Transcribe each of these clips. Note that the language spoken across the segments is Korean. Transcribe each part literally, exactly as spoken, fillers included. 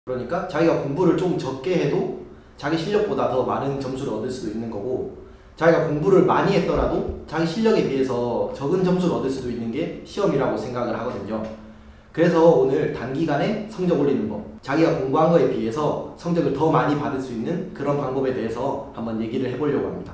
그러니까 자기가 공부를 좀 적게 해도 자기 실력보다 더 많은 점수를 얻을 수도 있는 거고, 자기가 공부를 많이 했더라도 자기 실력에 비해서 적은 점수를 얻을 수도 있는 게 시험이라고 생각을 하거든요. 그래서 오늘 단기간에 성적 올리는 법, 자기가 공부한 거에 비해서 성적을 더 많이 받을 수 있는 그런 방법에 대해서 한번 얘기를 해보려고 합니다.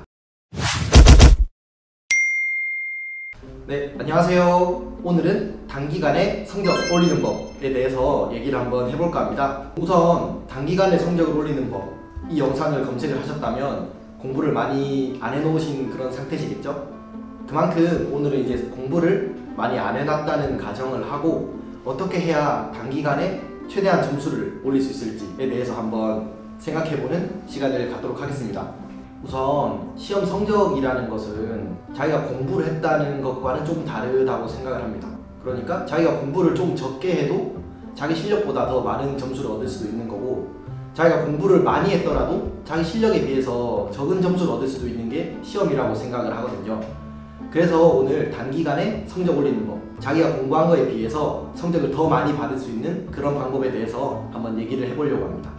네, 안녕하세요. 오늘은 단기간에 성적 올리는 법에 대해서 얘기를 한번 해볼까 합니다. 우선 단기간에 성적을 올리는 법, 이 영상을 검색을 하셨다면 공부를 많이 안 해놓으신 그런 상태시겠죠? 그만큼 오늘은 이제 공부를 많이 안 해놨다는 가정을 하고 어떻게 해야 단기간에 최대한 점수를 올릴 수 있을지에 대해서 한번 생각해보는 시간을 갖도록 하겠습니다. 우선 시험 성적이라는 것은 자기가 공부를 했다는 것과는 좀 다르다고 생각을 합니다. 그러니까 자기가 공부를 좀 적게 해도 자기 실력보다 더 많은 점수를 얻을 수도 있는 거고, 자기가 공부를 많이 했더라도 자기 실력에 비해서 적은 점수를 얻을 수도 있는 게 시험이라고 생각을 하거든요. 그래서 오늘 단기간에 성적 올리는 법, 자기가 공부한 거에 비해서 성적을 더 많이 받을 수 있는 그런 방법에 대해서 한번 얘기를 해보려고 합니다.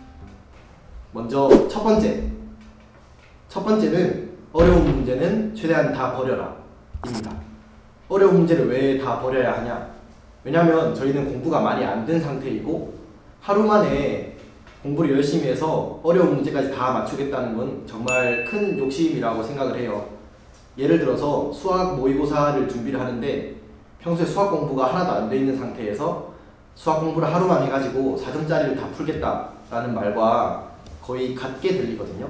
먼저 첫 번째, 첫 번째는 어려운 문제는 최대한 다 버려라 입니다. 어려운 문제를 왜 다 버려야 하냐? 왜냐면 저희는 공부가 많이 안 된 상태이고 하루 만에 공부를 열심히 해서 어려운 문제까지 다 맞추겠다는 건 정말 큰 욕심이라고 생각을 해요. 예를 들어서 수학 모의고사를 준비를 하는데 평소에 수학 공부가 하나도 안 돼 있는 상태에서 수학 공부를 하루만 해가지고 사 점짜리를 다 풀겠다라는 말과 거의 같게 들리거든요.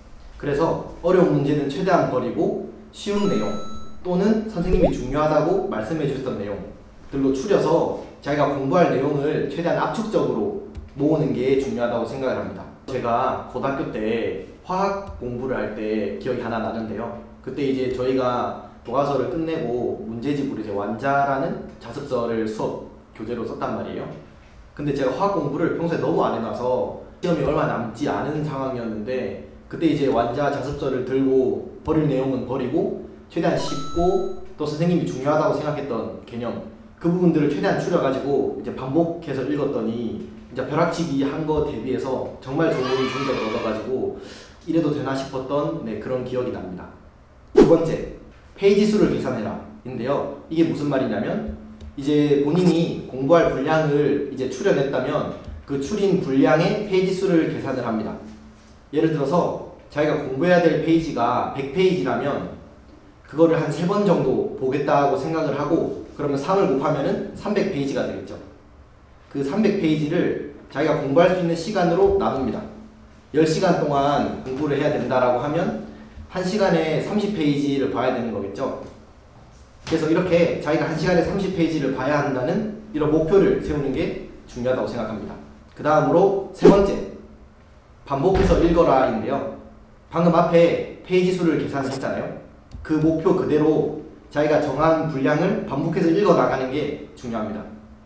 그래서 어려운 문제는 최대한 버리고 쉬운 내용 또는 선생님이 중요하다고 말씀해 주셨던 내용들로 추려서 자기가 공부할 내용을 최대한 압축적으로 모으는 게 중요하다고 생각을 합니다. 제가 고등학교 때 화학 공부를 할 때 기억이 하나 나는데요. 그때 이제 저희가 교과서를 끝내고 문제집으로 이제 완자라는 자습서를 수업 교재로 썼단 말이에요. 근데 제가 화학 공부를 평소에 너무 안 해놔서 시험이 얼마 남지 않은 상황이었는데 그때 이제 완자 자습서를 들고 버릴 내용은 버리고 최대한 쉽고 또 선생님이 중요하다고 생각했던 개념, 그 부분들을 최대한 추려가지고 이제 반복해서 읽었더니 이제 벼락치기 한 거 대비해서 정말 좋은 성적을 얻어가지고 이래도 되나 싶었던 네, 그런 기억이 납니다. 두 번째, 페이지 수를 계산해라 인데요. 이게 무슨 말이냐면 이제 본인이 공부할 분량을 이제 추려냈다면 그 추린 분량의 페이지 수를 계산을 합니다. 예를 들어서 자기가 공부해야 될 페이지가 백 페이지라면 그거를 한 세 번 정도 보겠다고 생각을 하고 그러면 삼을 곱하면은 삼백 페이지가 되겠죠. 그 삼백 페이지를 자기가 공부할 수 있는 시간으로 나눕니다. 열 시간 동안 공부를 해야 된다라고 하면 한 시간에 삼십 페이지를 봐야 되는 거겠죠. 그래서 이렇게 자기가 한 시간에 삼십 페이지를 봐야 한다는 이런 목표를 세우는 게 중요하다고 생각합니다. 그 다음으로 세 번째, 반복해서 읽어라 인데요. 방금 앞에 페이지 수를 계산했잖아요. 그 목표 그대로 자기가 정한 분량을 반복해서 읽어 나가는 게 중요합니다.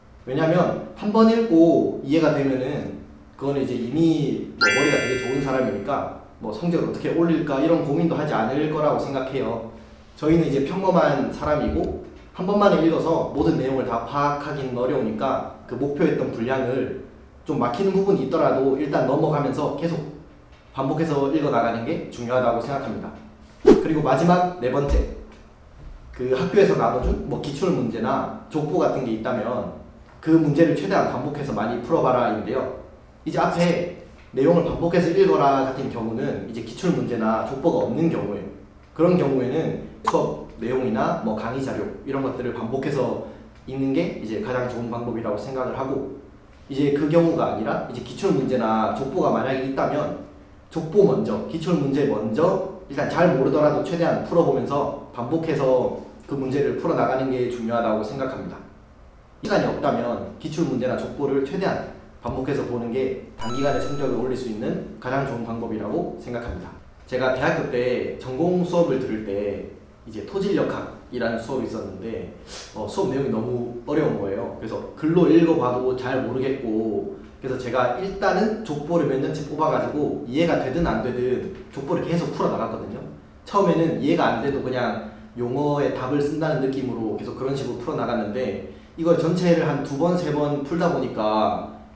왜냐면 한 번 읽고 이해가 되면은 그거는 이제 이미 뭐 머리가 되게 좋은 사람이니까 뭐 성적을 어떻게 올릴까 이런 고민도 하지 않을 거라고 생각해요. 저희는 이제 평범한 사람이고 한 번만에 읽어서 모든 내용을 다 파악하기는 어려우니까 그 목표했던 분량을 좀 막히는 부분이 있더라도 일단 넘어가면서 계속 반복해서 읽어 나가는 게 중요하다고 생각합니다. 그리고 마지막 네 번째, 그 학교에서 나눠준 뭐 기출 문제나 족보 같은 게 있다면 그 문제를 최대한 반복해서 많이 풀어봐라 인데요. 이제 앞에 내용을 반복해서 읽어라 같은 경우는 이제 기출 문제나 족보가 없는 경우에, 그런 경우에는 수업 내용이나 뭐 강의 자료 이런 것들을 반복해서 읽는 게 이제 가장 좋은 방법이라고 생각을 하고, 이제 그 경우가 아니라 이제 기출 문제나 족보가 만약에 있다면 족보 먼저, 기출 문제 먼저 일단 잘 모르더라도 최대한 풀어보면서 반복해서 그 문제를 풀어나가는 게 중요하다고 생각합니다. 시간이 없다면 기출 문제나 족보를 최대한 반복해서 보는 게 단기간에 성적을 올릴 수 있는 가장 좋은 방법이라고 생각합니다. 제가 대학교 때 전공 수업을 들을 때 이제 토질역학이라는 수업이 있었는데 어, 수업 내용이 너무 어려운 거예요. 그래서 글로 읽어봐도 잘 모르겠고, 그래서 제가 일단은 족보를 몇 년치 뽑아가지고 이해가 되든 안 되든 족보를 계속 풀어나갔거든요. 처음에는 이해가 안 돼도 그냥 용어의 답을 쓴다는 느낌으로 계속 그런 식으로 풀어나갔는데 이걸 전체를 한 두 번, 세 번 풀다 보니까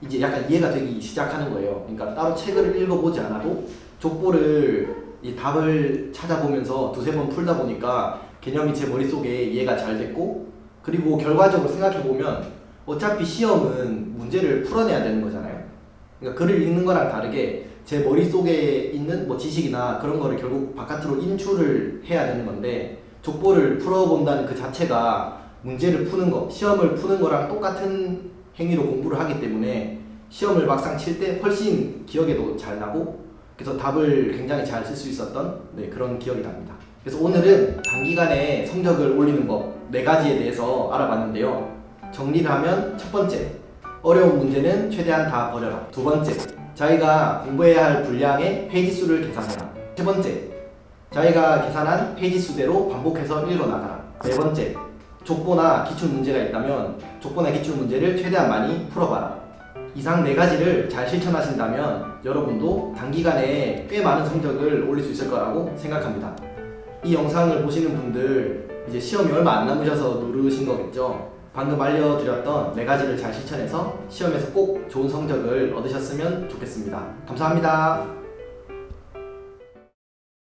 이제 약간 이해가 되기 시작하는 거예요. 그러니까 따로 책을 읽어보지 않아도 족보를 이 답을 찾아보면서 두세 번 풀다 보니까 개념이 제 머릿속에 이해가 잘 됐고, 그리고 결과적으로 생각해보면 어차피 시험은 문제를 풀어내야 되는 거잖아요. 그러니까 글을 읽는 거랑 다르게 제 머릿속에 있는 뭐 지식이나 그런 거를 결국 바깥으로 인출을 해야 되는 건데, 족보를 풀어본다는 그 자체가 문제를 푸는 거, 시험을 푸는 거랑 똑같은 행위로 공부를 하기 때문에 시험을 막상 칠 때 훨씬 기억에도 잘 나고, 그래서 답을 굉장히 잘 쓸 수 있었던 네, 그런 기억이 납니다. 그래서 오늘은 단기간에 성적을 올리는 법 네 가지에 대해서 알아봤는데요. 정리를 하면 첫 번째, 어려운 문제는 최대한 다 버려라. 두 번째, 자기가 공부해야 할 분량의 페이지 수를 계산해라. 세 번째, 자기가 계산한 페이지 수대로 반복해서 읽어나가라. 네 번째, 족보나 기출문제가 있다면 족보나 기출문제를 최대한 많이 풀어봐라. 이상 네 가지를 잘 실천하신다면 여러분도 단기간에 꽤 많은 성적을 올릴 수 있을 거라고 생각합니다. 이 영상을 보시는 분들 이제 시험이 얼마 안 남으셔서 누르신 거겠죠? 방금 알려드렸던 네 가지를 잘 실천해서 시험에서 꼭 좋은 성적을 얻으셨으면 좋겠습니다. 감사합니다.